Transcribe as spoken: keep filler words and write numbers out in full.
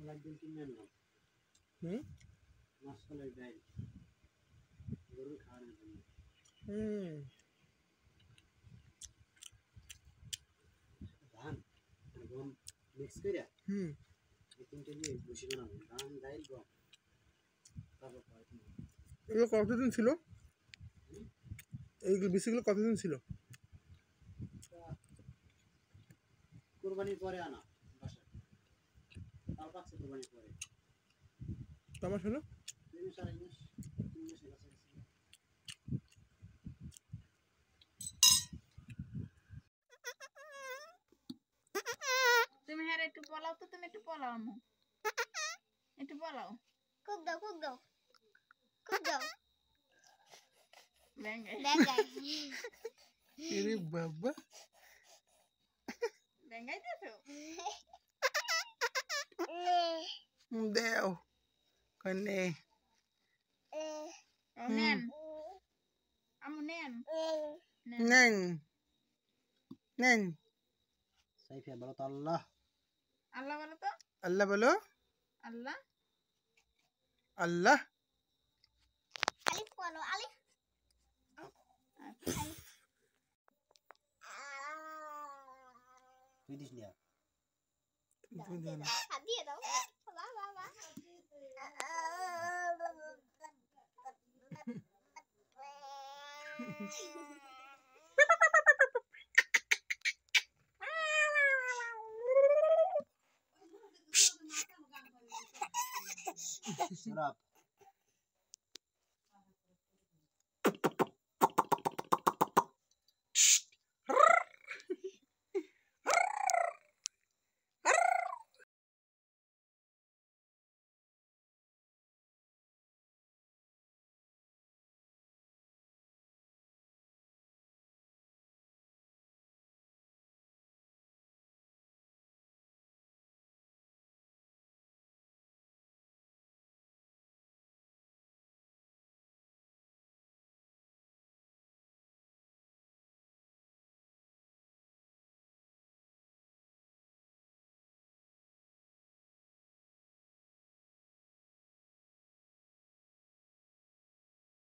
একদিন কিনে আনলাম হুম মাসকলাই ডাল গরুর খাওয়ানোর জন্য হুম ধান আর গম মিক্স করে হুম এই তিনটে দিয়ে বসে বানাবো ধান ডাল গম তারপর এগুলো কতদিন ছিল এই বিসিগুলো কতদিন ছিল কুরবানির পরে আনা বাসায় তাও পাচ্ছে কুরবানির পরে কমাস হলো দুই মাস আড়াই মাস তিন মাসের কাছাকাছি তুমি হ্যাঁ একটু পোলাও তো তুমি একটু পোলাও আম্মু একটু পোলাও কুক দাও কুক দাও কুক দাও ব্যাঙ্গাই ব্যাঙ্গাই আরে বাবা ব্যাঙ্গাই দিয়েছো দেও কনে নেন আম্মু নেন নেন নেন সাইফিয়া বলো তো আল্লাহ আল্লাহ বলো তো আল্লাহ বলো আল্লাহ আল্লাহ আলিফ বলো আলিফ তুই দিস না হাত দিয়ে দাও বাবা বাবা Shut up.